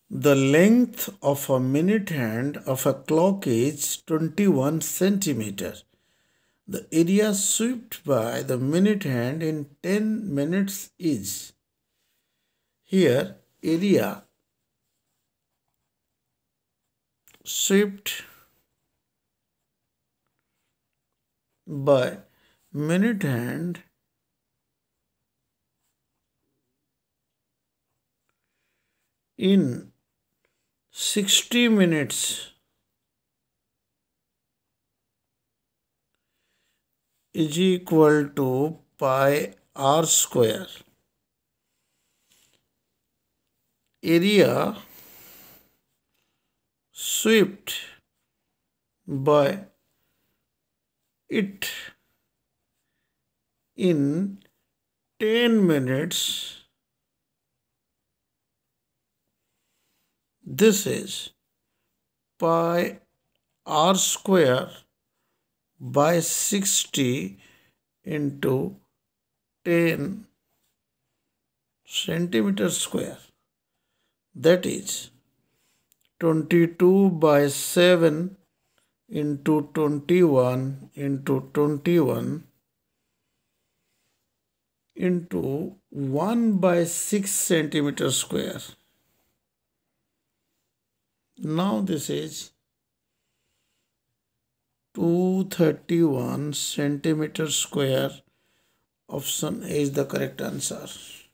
The length of a minute hand of a clock is 21 centimeter. The area swept by the minute hand in 10 minutes is. Here, area swept by minute hand in 60 minutes is equal to pi r square. Area swept by it in 10 minutes. This is pi r square by 60 into 10 centimeter square. That is 22 by 7 into 21 into 21 into 1 by 6 centimeter square. Now this is 231 centimeter square. Option A is the correct answer.